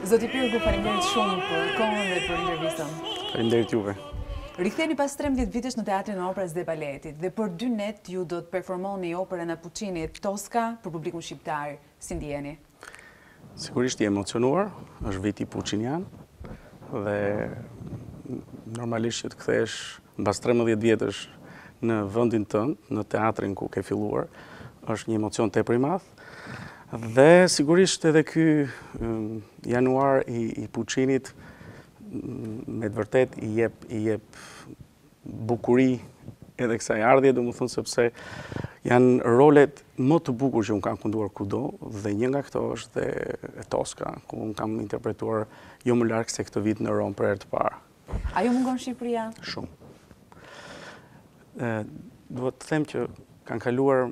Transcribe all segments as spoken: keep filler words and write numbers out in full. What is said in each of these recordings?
Zoti Pirgu, faleminderit shumë për kohën dhe për intervistën. Faleminderit juve. Riktheheni pas trembëdhjetë vitesh në Teatrin e Operës dhe Baletit dhe për dy net ju do të performoni operën e Puccinit Tosca për publikun shqiptar. Si ndjeni? Sigurisht i emocionuar, është viti puccinian dhe normalisht që të kthesh mbas trembëdhjetë vjetësh në vendin tënd, në teatrin ku ke filluar, është një emocion tepër i madh. Dhe sigurisht edhe ky um, januar i, i Puccinit me të vërtet i jep, i jep bukuri edhe kësaj ardhje, domethënë sepse janë rolet më të bukur që unë kam kënduar kudo dhe një nga këto është dhe e Tosca, ku unë kam interpretuar jo më larg se këtë vit në Rom për herë të parë. A ju mungon Shqipëria? Shumë. E, duhet të them që kanë kaluar,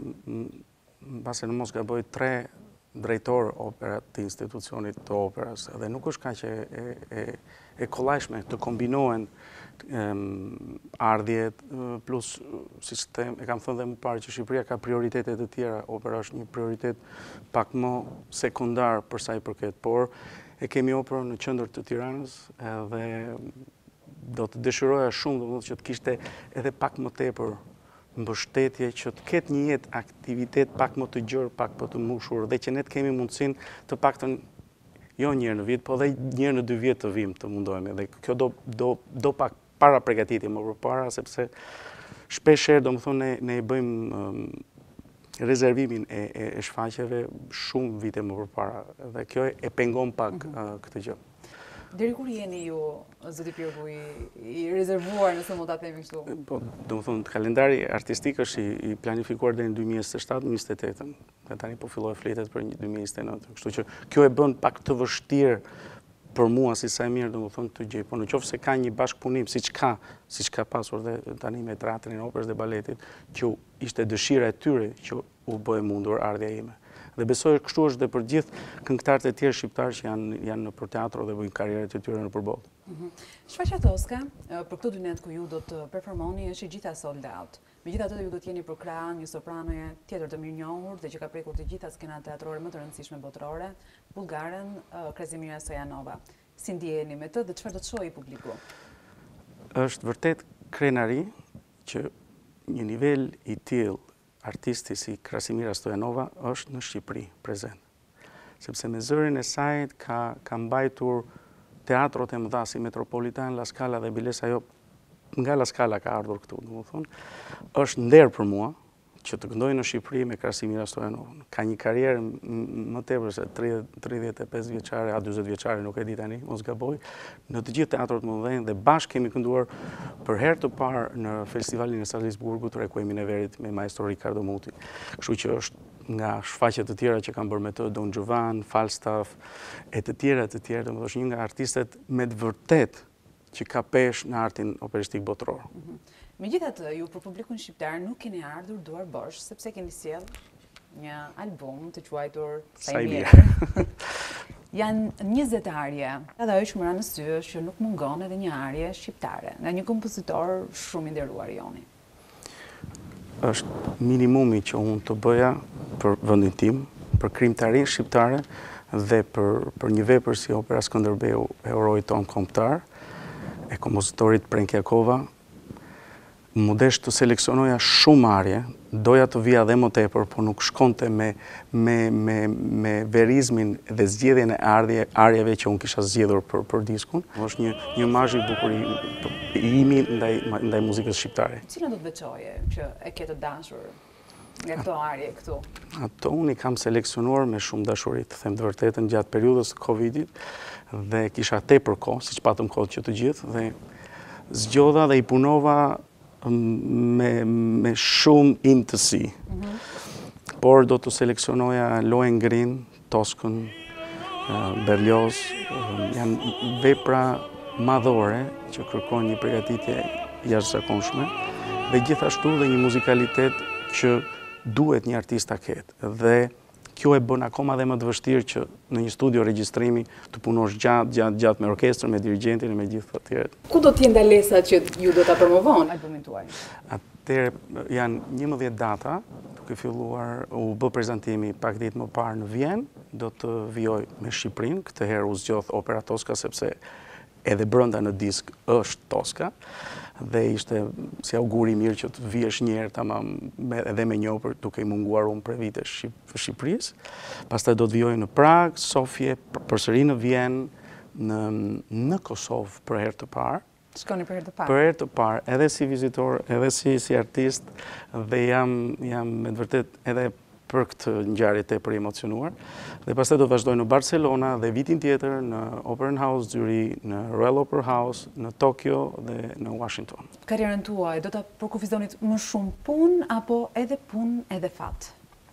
mbase në mos gaboj, tre drejtor opera të institucionit të operës dhe nuk është kaq e, e, e kollajshme të kombinohen um, ardhjet plus, si që them, e kam thënë dhe më parë që Shqipëria ka prioritetet e tjera, opera është një prioritet pak më sekundar për sa i përket, por e kemi operën në qendër të Tiranës dhe do të dëshiroja shumë domethënë që të kishte edhe pak më tepër mbështetje që të ketë një jetë aktivitet pak më të gjerë, pak më të mbushur dhe që ne të kemi mundësinë të paktën jo një herë në vit, po dhe një herë në dy vjet të vim të mundohemi dhe kjo do do do pak para përgatitje më përpara sepse shpesh herë domethënë ne ne i bëjmë um, rezervimin e, e, e shfaqjeve shumë vite më përpara dhe kjo e pengon pak mm-hmm. uh, këtë gjë. Deri kur jeni ju, zoti Pirgu, i, i rezervuar, nëse mund ta themi kështu? Po, domethënë kalendari artistik është i, i planifikuar deri në dy mijë e njëzet e shtatë njëzet e tetë. Dhe tani po filloj fletet për dy mijë e njëzet e nëntë. Kështu që kjo e bën pak të vështirë për mua si sa e mirë domethënë të gjej. Po nëse ka një bashkëpunim siç ka, siç ka pasur dhe tani me Teatrin e Operës dhe Baletit, që ishte dëshira e tyre që u bë e mundur ardhja ime. Dhe besoj kështu është dhe për gjithë këngëtarët e tjerë shqiptarë që janë janë nëpër teatro dhe bëjnë karrierët e tyre nëpër botë. Mm-hmm. Shfaqja Tosca, për këtë dy net ku ju do të performoni është i gjitha sold out. Megjithatë ju do të jeni për krah një sopranoje tjetër të mirënjohur dhe që ka prekur të gjitha skenat teatrore më të rëndësishme botërore, bullgaren Krasimira Stoyanova. Si ndjeheni me të dhe çfarë do të shohë publiku? Është vërtet krenari që një nivel i tillë artisti si Krasimira Stoyanova është në Shqipëri prezent. Sepse me zërin e saj ka, ka mbajtur teatrot e mëdha si Metropolitan, La Scala dhe Bilesa, jo, nga La Scala ka ardhur këtu, domethënë. Është nder për mua që të këndoj në Shqipëri me Krasimira Stoyanova. Ka një karrierë më tepër se tridhjetë e pesë vjeçare, a dyzet vjeçare, nuk e di tani, mos gaboj, në të gjithë teatrot më mëdhenj dhe bashkë kemi kënduar për herë të parë në festivalin e Salisburgut Requiemin e Verit me maestro Riccardo Muti. Kështu që është nga shfaqjet të tjera që kanë bërë me të, Don Giovan, Falstaff e të tjera të tjera, domethënë është një nga artistet me të vërtet që ka peshë në artin operistik botëror. Mm-hmm. Megjithatë, ju për publikun shqiptar nuk keni ardhur duar bosh, sepse keni sjell një album të quajtur Sa i mirë. Janë njëzet arje, edhe ajo që më ra në sy është që nuk mungon edhe një arje shqiptare, nga një kompozitor shumë i nderuar joni. Është minimumi që unë të bëja për vendin tim, për krimtarinë shqiptare dhe për, për një vepër si opera Skënderbeu e Heroit ton kombëtar, e kompozitorit Prenk Jakova, më desh të seleksionoja shumë arje, doja të vija dhe më tepër, por nuk shkonte me, me, me, me verizmin dhe zgjedhjen e ardhje, arjeve që unë kisha zgjedhur për, për diskun. Është një, një imazh i bukur i imi ndaj, ndaj muzikës shqiptare. Cilën do të veçoje që e ke të dashur nga këto arje këtu? Ato unë i kam seleksionuar me shumë dashuri, të them të vërtetën, gjatë periudhës Covidit dhe kisha tepër kohë, siç patëm kohë që të gjithë, dhe zgjodha dhe i punova me, me shumë imtësi. Mm-hmm. Por do të seleksionoja Lohengrin, Toskën, Berlioz, janë vepra madhore që kërkojnë një përgatitje jashtëzakonshme dhe gjithashtu dhe një muzikalitet që duhet një artist ta ketë. Dhe kjo e bën akoma dhe më të vështirë që në një studio regjistrimi të punosh gjatë, gjatë, gjatë me orkestrën, me dirigentin e me gjithë të tjerët. Ku do të jenë ndalesat që ju do ta promovoni albumin tuaj? Atëherë janë njëmbëdhjetë data, duke filluar u bë prezantimi pak ditë më parë në Vjenë, do të vijoj me Shqipërinë, këtë herë u zgjodh Opera Toska sepse edhe brenda në disk është Toska dhe ishte si auguri mirë që të vihesh një herë tamam edhe me një opër duke i munguar unë për vite Shqipërisë. Pastaj do të vijoj në Prag, Sofje, përsëri në Vjenë, në në Kosovë për herë të parë. Shkoni për herë të parë. Për herë të parë, edhe si vizitor, edhe si si artist dhe jam jam me të vërtet edhe për këtë ngjarje tepër emocionuar. Dhe pastaj do të vazhdoj në Barcelona dhe vitin tjetër në Opera House Züri, në Royal Opera House, në Tokyo dhe në Washington. Karrierën tuaj do ta përkufizonit më shumë punë apo edhe punë edhe fat?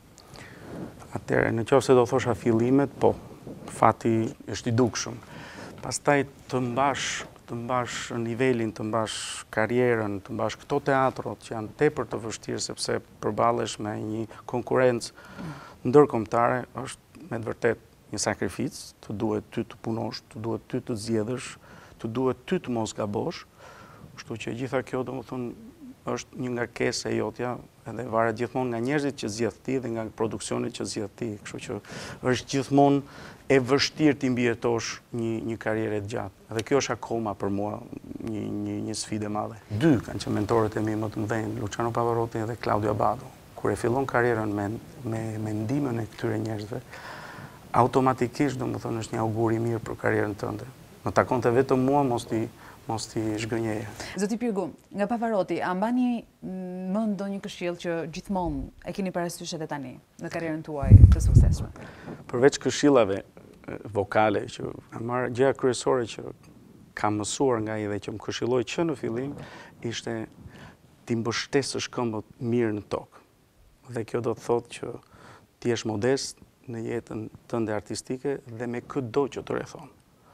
Atëherë, në qoftë se do thosha fillimet, po, fati është i dukshëm. Pastaj të mbash të mbash nivelin, të mbash karrierën, të mbash këto teatrot që janë tepër të vështirë sepse përballesh me një konkurrencë ndërkombëtare, është me të vërtet një sakrificë, të duhet ty të punosh, të duhet ty të zgjedhësh, të duhet ty të mos gabosh. Kështu që gjitha kjo domethënë është një ngarkesë e jotja, edhe varet gjithmonë nga njerëzit që zgjedh ti dhe nga produksioni që zgjedh ti. Kështu që është gjithmonë e vështirë ti mbijetosh një një karrierë të gjatë. Dhe kjo është akoma për mua një një një sfidë e madhe. Dy kanë qenë mentorët e mi më të mëdhenj, Luciano Pavarotti dhe Claudio Abbado. Kur e fillon karrierën me me me ndihmën e këtyre njerëzve, automatikisht domethënë është një augur i mirë për karrierën tënde. Më takonte vetëm mua mos ti mos ti zhgënjeje. Zoti Pirgu, nga Pavarotti, a mbani më ndonjë këshill që gjithmonë e keni parasysh edhe tani në karrierën tuaj të suksesshme? Përveç këshillave vokale që kam marrë, gjëja kryesore që kam mësuar nga ai dhe që më këshilloi që në fillim ishte ti mbështesësh këmbët mirë në tokë. Dhe kjo do të thotë që ti jesh modest në jetën tënde artistike dhe me çdo që të rrethon.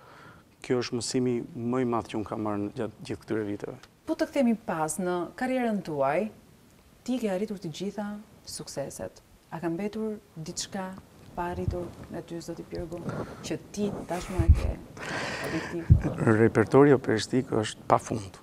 Kjo është mësimi më i madh që unë kam marrë gjatë gjithë këtyre viteve. Po të kthehemi pas në karrierën tuaj, ti ke arritur të gjitha sukseset. A ka mbetur diçka pa arritur nga ty, zoti Pirgu, që ti tashmë e ke objektiv? Repertori operistik është pafund.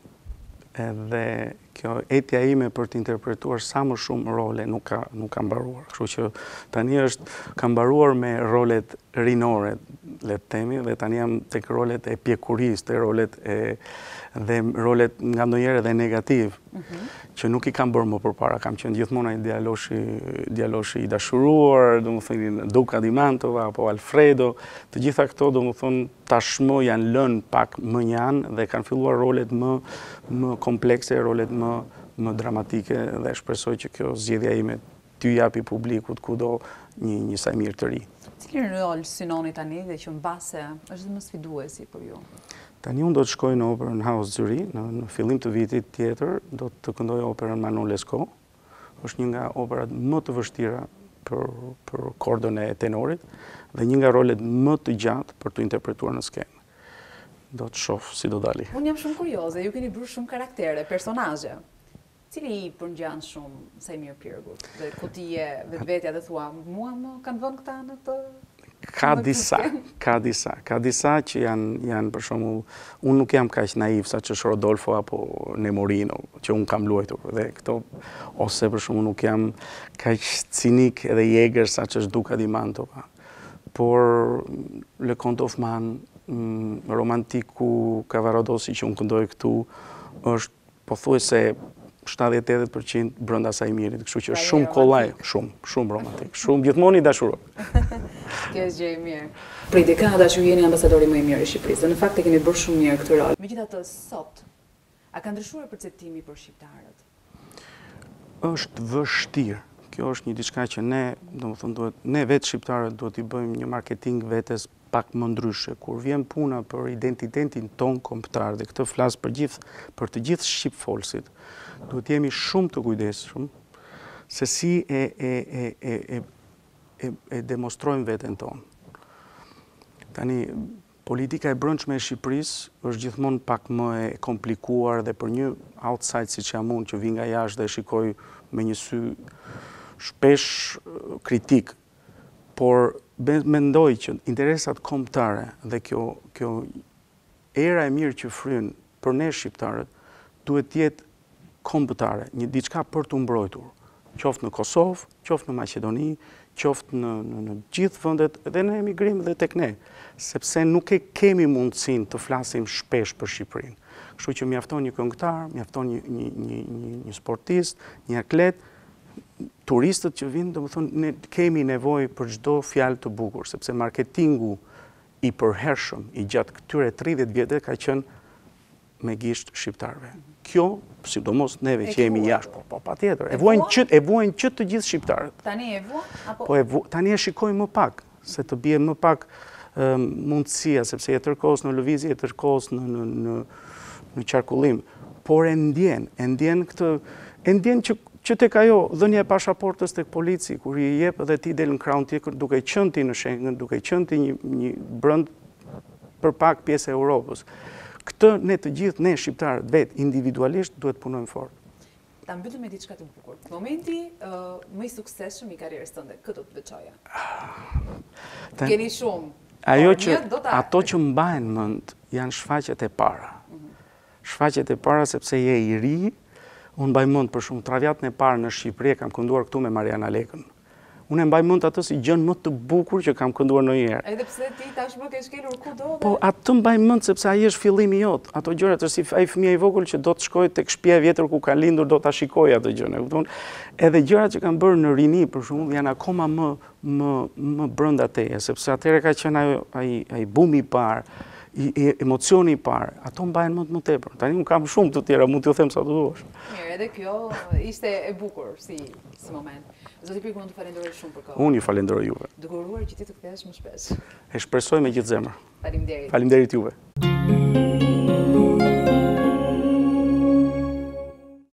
Edhe kjo etja ime për të interpretuar sa më shumë role nuk ka nuk ka mbaruar. Kështu që tani është ka mbaruar me rolet rinore, le të themi, dhe tani jam tek rolet e pjekurisë, te rolet e dhe rolet nga ndonjëherë edhe negativ, mm-hmm. që nuk i kam bërë më përpara. Kam qenë gjithmonë ai djaloshi, djaloshi i dashuruar, domethënë Duca di Mantova apo Alfredo, të gjitha këto domethënë tashmë janë lënë pak më njanë dhe kanë filluar rolet më më komplekse, rolet më më dramatike dhe shpresoj që kjo zgjedhja ime t'ju japi publikut kudo një një sa mirë të ri. Cilin rol synoni tani dhe që mbase është më sfiduesi për ju? Tani unë do të shkoj në Opera House Züri, në, në fillim të vitit tjetër, do të këndoj operën Manon Lescaut. Është një nga operat më të vështira për, për kordën e tenorit dhe një nga rolet më të gjatë për të interpretuar në skenë. Do të shoh si do dali. Unë jam shumë kurioze, ju keni bërë shumë karaktere, personazhe. Cili i përngjan shumë Sajmir Pirgut? Dhe ku ti je vetvetja dhe thua, mua më kanë vënë këta në të... Ka disa, ka disa, ka disa që janë, janë për shembull, unë nuk jam kaq naiv sa që është Rodolfo apo Nemorino, që unë kam luajtur, dhe këto, ose për shembull nuk jam kaq cinik edhe i egër sa që është Duca di Mantova. Por Le Comte of Man, mm, romantiku Cavaradossi që unë këndoj këtu, është pothuajse shtatëdhjetë deri qind përqind brenda Sajmirit, kështu që është shumë kollaj, shumë, shumë romantik, shumë gjithmonë i dashuroj. Kjo është gjë e mirë. Prej dekada që ju jeni ambasadori më i mirë i Shqipërisë, dhe në fakt e keni bërë shumë mirë këtë rol. Megjithatë sot, a ka ndryshuar perceptimi për shqiptarët? Është vështirë. Kjo është një diçka që ne, domethënë duhet, ne vetë shqiptarët duhet i bëjmë një marketing vetes pak më ndryshe. Kur vjen puna për identitetin ton kombëtar, dhe këtë flas për gjithë, për të gjithë shqipfolësit, duhet jemi shumë të kujdesshëm se si e e e e e e, e demonstrojmë veten tonë. Tani politika e brendshme e Shqipërisë është gjithmonë pak më e komplikuar dhe për një outside siç jam unë që vi nga jashtë dhe shikoj me një sy shpesh kritik, por mendoj që interesat kombëtare dhe kjo kjo era e mirë që fryn për ne shqiptarët duhet të jetë kombëtare, një diçka për të mbrojtur, qoftë në Kosovë, qoftë në Maqedoni, qoftë në, në, në gjithë vendet dhe në emigrim dhe tek ne, sepse nuk e kemi mundësinë të flasim shpesh për Shqipërinë. Kështu që mjafton një këngëtar, mjafton një, një, një, një, një sportist, një atlet, turistët që vinë, domethënë ne kemi nevojë për çdo fjalë të bukur, sepse marketingu i përhershëm i gjatë këtyre tridhjetë vjetëve ka qenë me gisht shqiptarëve. Kjo, sidomos neve që jemi jashtë, po, po patjetër. E vuajnë që e vuajnë që të gjithë shqiptarët. Tani e vuan apo Po e vu, tani e shikojmë më pak, se të bie më pak um, mundësia, sepse je tërkohës në lëvizje, je tërkohës në në në në qarkullim, por e ndjen, e ndjen këtë, e ndjen që që tek ajo dhënia e pasaportës tek polici, kur i jep dhe ti del në krahun tjetër duke qenë ti në Schengen, duke qenë ti një, një brënd për pak pjesë e Europës. Këtë ne të gjithë, ne shqiptarët vetë, individualisht, duhet punojmë fort. Ta mbyllim me diçka të bukur. Momenti uh, më i suksesshëm i karrierës tënde, këtë do të veçoja. Ten, Keni shumë. Ajo por që, një do ta... ato që mbajnë mend janë shfaqjet e para. Shfaqjet e para sepse je i ri. Unë mbaj mend për shumë traviatën e parë në Shqipëri, kam kënduar këtu me Mariana Lekën. Unë e mbaj mend atë si gjën më të bukur që kam kënduar ndonjëherë. Edhe pse ti tashmë ke shkelur kudo. Po atë mbaj mend sepse ai është fillimi jot. Ato gjërat është si ai fëmia i vogël që do të shkojë tek shtëpia e vjetër ku ka lindur, do ta shikojë atë gjën, e kupton? Edhe gjërat që kanë bërë në rini për shembull janë akoma më më më brenda teje, sepse atëherë ka qenë ai ai ai bumi i parë. I, i, emocioni i parë, ato mbajnë më të më tepër. Tani unë kam shumë të tjera, mund t'ju them sa të duash. Mirë, edhe kjo ishte e bukur si, si moment. Zoti Pirku, unë të falenderoj shumë për kohë. Unë ju falenderoj juve. Dëgëruar që ti të kthehesh më shpesh. E shpresoj me gjithë zemër. Faleminderit. Faleminderit juve.